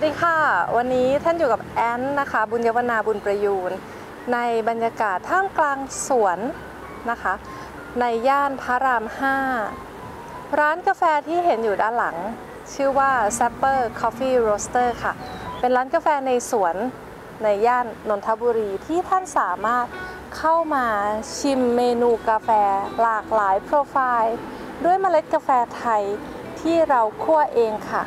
สดีค่ะวันนี้ท่านอยู่กับแอนนะคะบุญยวนาบุญประยูนในบรรยากาศท่ามกลางสวนนะคะในย่านพระราม 5ร้านกาแฟที่เห็นอยู่ด้านหลังชื่อว่า Zapper Coffee Roaster ค่ะเป็นร้านกาแฟในสวนในย่านนนทบุรีที่ท่านสามารถเข้ามาชิมเมนูกาแฟหลากหลายโปรไฟล์ด้วยเมล็ดกาแฟไทยที่เราคั่วเองค่ะ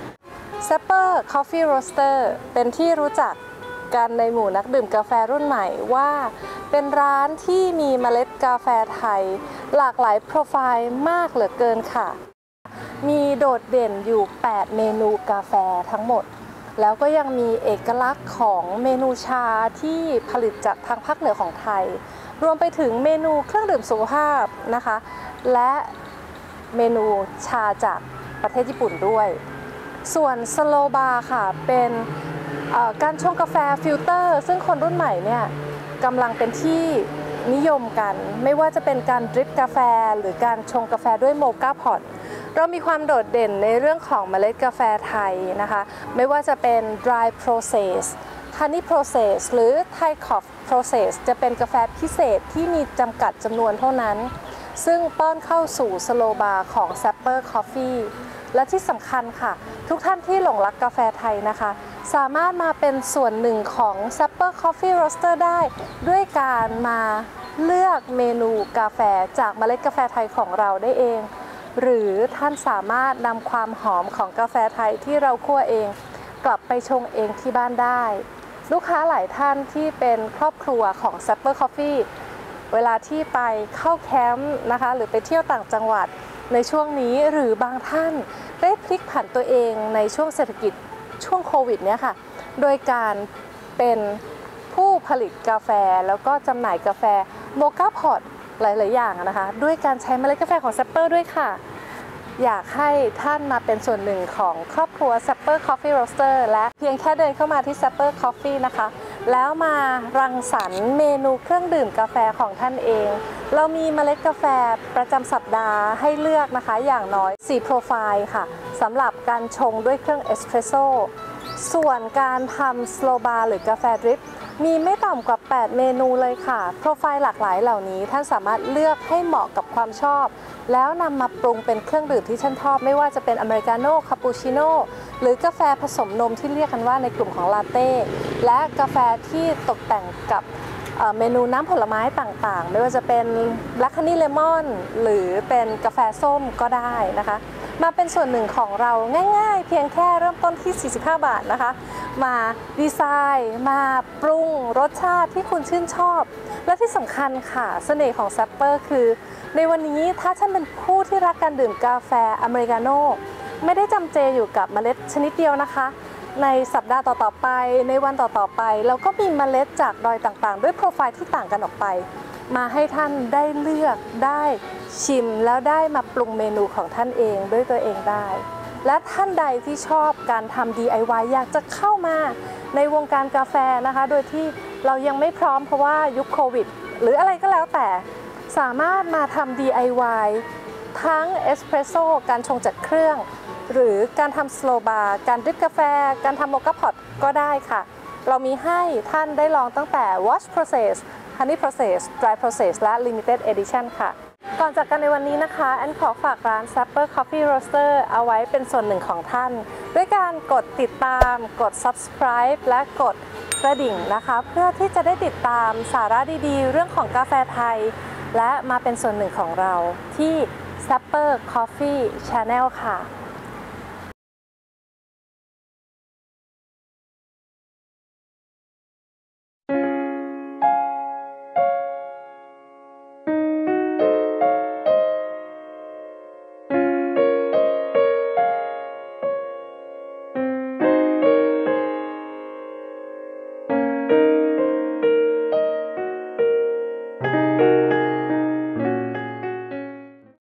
Zapper Coffee Roaster เป็นที่รู้จักกันในหมู่นักดื่มกาแฟรุ่นใหม่ว่าเป็นร้านที่มีเมล็ดกาแฟไทยหลากหลายโปรไฟล์มากเหลือเกินค่ะมีโดดเด่นอยู่8เมนูกาแฟทั้งหมดแล้วก็ยังมีเอกลักษณ์ของเมนูชาที่ผลิตจากทางภาคเหนือของไทยรวมไปถึงเมนูเครื่องดื่มสุขภาพนะคะและเมนูชาจากประเทศญี่ปุ่นด้วยส่วนสโลบาร์ค่ะเป็นการชงกาแฟฟิลเตอร์ซึ่งคนรุ่นใหม่เนี่ยกำลังเป็นที่นิยมกันไม่ว่าจะเป็นการดริปกาแฟหรือการชงกาแฟด้วยโมกาพอตเรามีความโดดเด่นในเรื่องของเมล็ดกาแฟไทยนะคะไม่ว่าจะเป็น dry process honey process หรือ Thai coffee process จะเป็นกาแฟพิเศษที่มีจำกัดจำนวนเท่านั้นซึ่งป้อนเข้าสู่สโลบาร์ของ Zapper Coffeeและที่สำคัญค่ะทุกท่านที่หลงรักกาแฟไทยนะคะสามารถมาเป็นส่วนหนึ่งของ Zapper Coffee Roaster ได้ด้วยการมาเลือกเมนูกาแฟจากเมล็ดกาแฟไทยของเราได้เองหรือท่านสามารถนำความหอมของกาแฟไทยที่เราคั่วเองกลับไปชงเองที่บ้านได้ลูกค้าหลายท่านที่เป็นครอบครัวของ Zapper Coffee เวลาที่ไปเข้าแคมป์นะคะหรือไปเที่ยวต่างจังหวัดในช่วงนี้หรือบางท่านได้พลิกผันตัวเองในช่วงเศรษฐกิจช่วงโควิดเนี่ยค่ะโดยการเป็นผู้ผลิตกาแฟแล้วก็จำหน่ายกาแฟโมกาพอตหลายๆอย่างนะคะด้วยการใช้เมล็ดกาแฟของ Zapper ด้วยค่ะอยากให้ท่านมาเป็นส่วนหนึ่งของครอบครัว Zapper Coffee Roaster และเพียงแค่เดินเข้ามาที่ Zapper Coffee นะคะแล้วมารังสรรค์เมนูเครื่องดื่มกาแฟของท่านเองเรามีเมล็ดกาแฟประจำสัปดาห์ให้เลือกนะคะอย่างน้อย4โปรไฟล์ค่ะสำหรับการชงด้วยเครื่องเอสเพรสโซ่ส่วนการทำสโลบาร์หรือกาแฟดริปมีไม่ต่ำกว่า8เมนูเลยค่ะโปรไฟล์หลากหลายเหล่านี้ท่านสามารถเลือกให้เหมาะกับความชอบแล้วนำมาปรุงเป็นเครื่องดื่มที่ท่านชอบไม่ว่าจะเป็นอเมริกาโน่คาปูชิโน่หรือกาแฟผสมนมที่เรียกกันว่าในกลุ่มของลาเต้และกาแฟที่ตกแต่งกับเมนูน้ำผลไม้ต่างๆไม่ว่าจะเป็นแบล็คฮันนี่เลมอนหรือเป็นกาแฟส้มก็ได้นะคะมาเป็นส่วนหนึ่งของเราง่ายๆเพียงแค่เริ่มต้นที่45 บาทนะคะมาดีไซน์มาปรุงรสชาติที่คุณชื่นชอบและที่สำคัญค่ะเสน่ห์ของ Zapper คือในวันนี้ถ้าท่านเป็นผู้ที่รักการดื่มกาแฟอเมริกาโน่ไม่ได้จำเจอยู่กับเมล็ดชนิดเดียวนะคะในสัปดาห์ต่อๆไปในวันต่อๆไปเราก็มีเมล็ดจากดอยต่างๆด้วยโปรไฟล์ที่ต่างกันออกไปมาให้ท่านได้เลือกได้ชิมแล้วได้มาปรุงเมนูของท่านเองด้วยตัวเองได้และท่านใดที่ชอบการทำ DIY อยากจะเข้ามาในวงการกาแฟนะคะโดยที่เรายังไม่พร้อมเพราะว่ายุคโควิดหรืออะไรก็แล้วแต่สามารถมาทำ DIY ทั้งเอสเพรสโซ่การชงจากเครื่องหรือการทำสโลบาร์การดริปกาแฟการทำโมกาพอตก็ได้ค่ะเรามีให้ท่านได้ลองตั้งแต่ Wash Process Honey Process Dry Process และ Limited Edition ค่ะก่อนจากกันในวันนี้นะคะแอนขอฝากร้าน Zapper Coffee Roaster เอาไว้เป็นส่วนหนึ่งของท่านด้วยการกดติดตามกด Subscribe และกดกระดิ่งนะคะเพื่อที่จะได้ติดตามสาระดีๆเรื่องของกาแฟไทยและมาเป็นส่วนหนึ่งของเราที่ Zapper Coffee Channel ค่ะ